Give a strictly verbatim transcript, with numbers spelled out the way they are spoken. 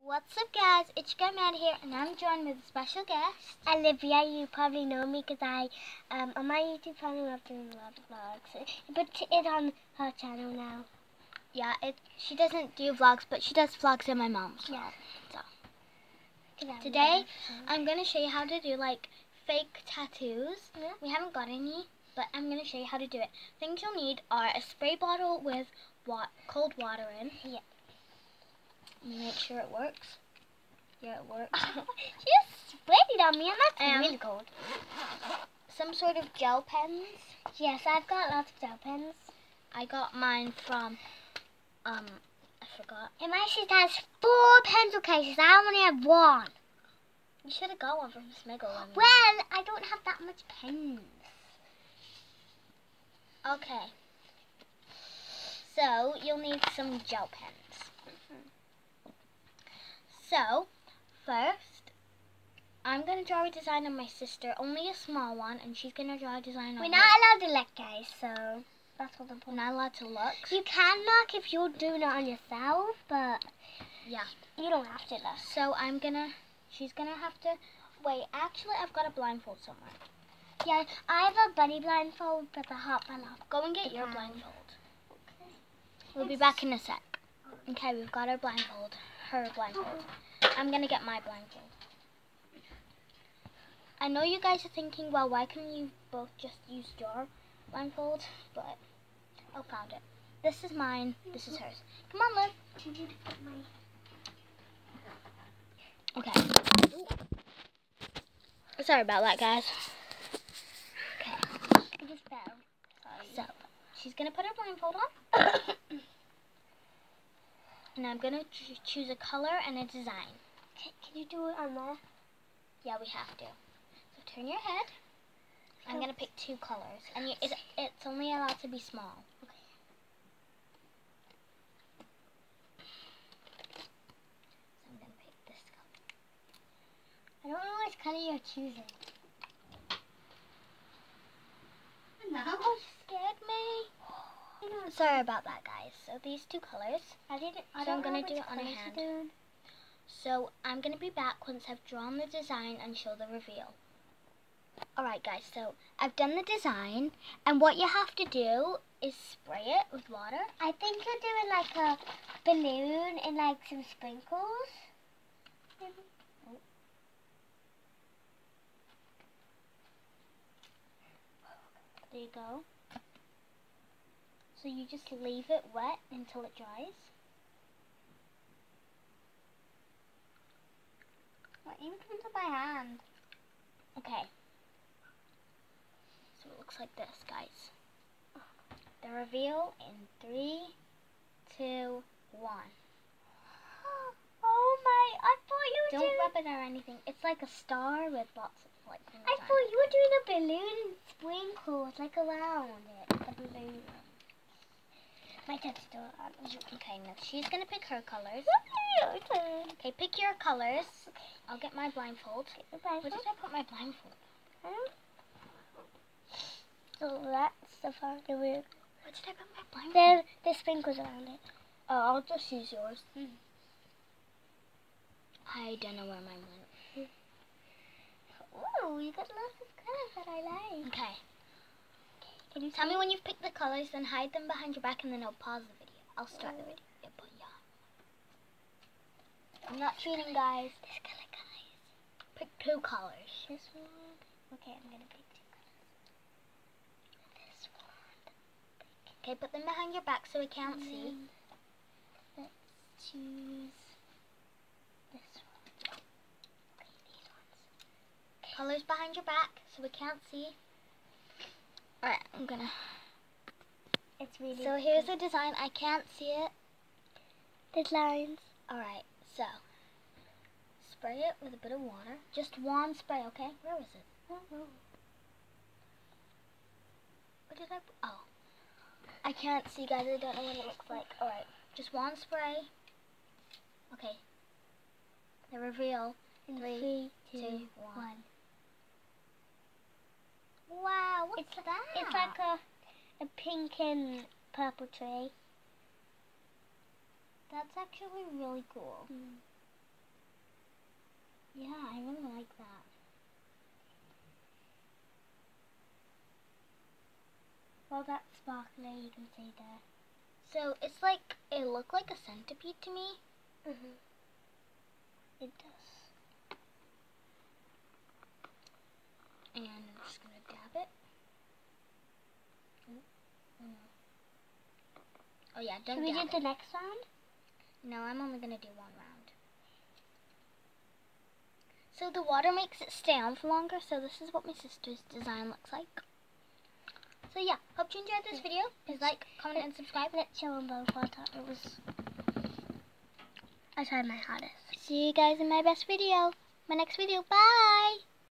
What's up, guys? It's your girl Maddie here, and I'm joined with a special guest, Olivia. You probably know me because I, um, on my YouTube channel, I've done a lot of vlogs. But it's on her channel now. Yeah, it. She doesn't do vlogs, but she does vlogs in my mom's. Yeah. So today, I'm gonna show you how to do like fake tattoos. Yeah. We haven't got any, but I'm gonna show you how to do it. Things you'll need are a spray bottle with wa cold water in. Yeah. Make sure it works. Yeah, it works. She just sprayed it on me, and that's Um, really cold. Some sort of gel pens. Yes, I've got lots of gel pens. I got mine from, um, I forgot. And my sister has four pencil cases. I only have one. You should have got one from Smiggle. I mean. Well, I don't have that much pens. Okay. So, you'll need some gel pens. So, first, I'm going to draw a design on my sister, only a small one, and she's going to draw a design on We're me. not allowed to look, guys, so that's what I'm We're not allowed to look. You can look if you're doing it on yourself, but yeah, you don't have to look. So, I'm going to, she's going to have to, wait, actually, I've got a blindfold somewhere. Yeah, I have a bunny blindfold, but the hot fell off. Go and get the your can. blindfold. We'll be back in a sec. Okay, we've got our blindfold. Her blindfold. I'm gonna get my blindfold. I know you guys are thinking, well, why couldn't you both just use your blindfold? But I found it. This is mine. This is hers. Come on, Liv. Okay. Sorry about that, guys. Okay. I just fell. Sorry. So she's gonna put her blindfold on. And I'm going to ch choose a color and a design. Can, can you do it on there? Yeah, we have to. So turn your head. I'm going to pick two colors. And you, it, it's only allowed to be small. Okay. So I'm going to pick this color. I don't know which color you're choosing. No. You scared me. Sorry about that, guys. So these two colors. I didn't. I So don't I'm gonna know do which it on a colors hand. you're doing. So I'm gonna be back once I've drawn the design and show the reveal. Alright, guys. So I've done the design, and what you have to do is spray it with water. I think you're doing like a balloon and like some sprinkles. Maybe. Oh. There you go. So you just leave it wet until it dries. What even comes up my hand? Okay. So it looks like this, guys. The reveal in three, two, one. Oh my! I thought you were Don't doing. rub it or anything. It's like a star with lots of like things I on thought it. you were doing a balloon and sprinkles like around it. A balloon. My touch still on. Okay, now she's gonna pick her colors. Your turn. Okay, pick your colors. I'll get my blindfold. Goodbye. Where did I put my blindfold? So that's the part that we're. Where did I put my blindfold? There, there's sprinkles around it. Oh, I'll just use yours. Hmm. I don't know where mine went. Ooh, you got lots of colors that I like. Okay. Can you Tell me when you've picked the colors, then hide them behind your back, and then I'll pause the video. I'll start the video. Yeah, but yeah. I'm not cheating, guys. This color, guys. Pick two colors. This one. Okay, I'm gonna pick two colors. This one. Okay, put them behind your back so we can't see. Let's choose this one. Okay, these ones. Colors behind your back so we can't see. Alright, I'm gonna. It's really. So here's the design. I can't see it. There's lines. Alright, so spray it with a bit of water. Just one spray, okay? Where was it? Oh, no. Where did I? Oh. I can't see, guys. I don't know what it looks like. Alright, just one spray. Okay. The reveal. In Three, three, two, two, one. one. Wow, what's It's, that? it's like a, a pink and purple tree. That's actually really cool. Mm. Yeah, I really like that. Well, that's sparkly, you can see there. So it's like, it looked like a centipede to me. Mm-hmm. It does. And I'm just going to dab it. Mm. Oh yeah, don't Should we dab do it. the next round? No, I'm only going to do one round. So the water makes it stay on for longer, so this is what my sister's design looks like. So yeah, hope you enjoyed this video. Please like, comment, and subscribe. Let's show them both what it was. I tried my hardest. See you guys in my best video. My next video. Bye!